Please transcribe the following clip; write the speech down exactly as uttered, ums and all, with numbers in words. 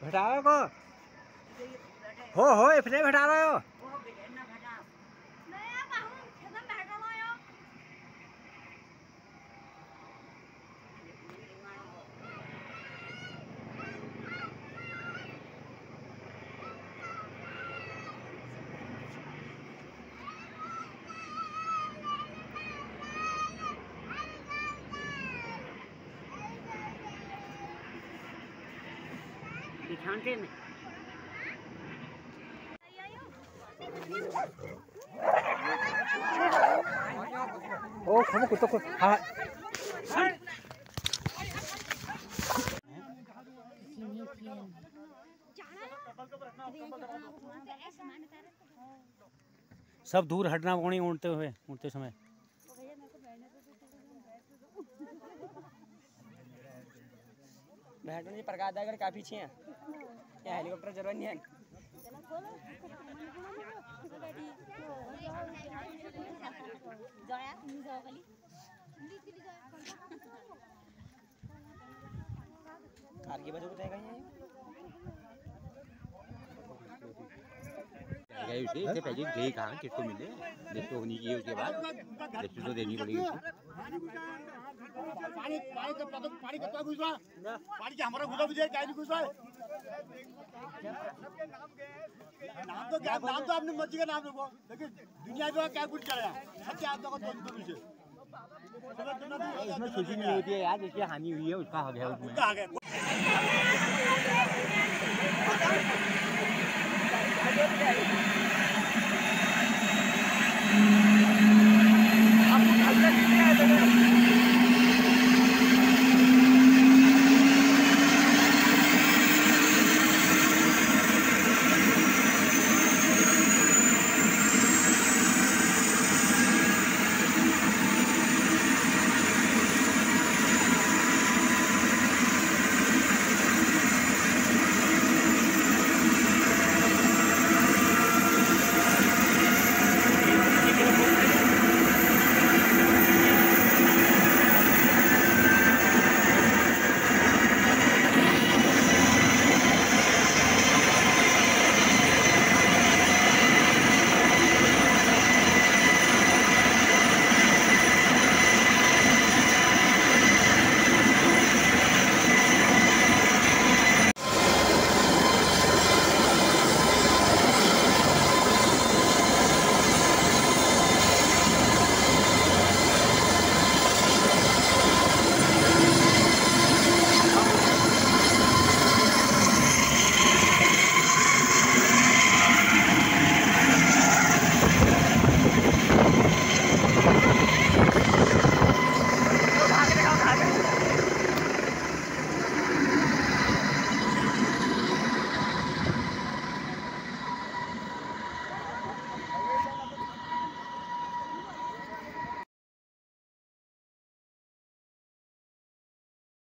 भेटाओ को हो हो इतने भेटा रहे हो दिखाते में ओ खबर कुत्ता को हाँ सब दूर हटना पड़ी उड़ते हुए उड़ते समय। बैठने प्रकाश अगर काफी अच्छे हैं या हेलीकॉप्टर जरूरत नहीं है। कार की वजह बताएगा ये उसे इससे पहले दे कहाँ किसको मिले लिस्ट होनी चाहिए उसके बाद लिस्ट तो देनी पड़ेगी पानी पानी कब तक पानी कब तक घुसा पानी क्या हमारा घुसा मुझे क्या नहीं घुसा नाम तो क्या नाम तो आपने मर्जी का नाम रखो लेकिन दुनिया में क्या कुछ चला सच्चे आप लोगों को दोनों से इसमें खुशी नहीं होती है यार जिसकी हानि हुई है उसका हक है उसमें आ गया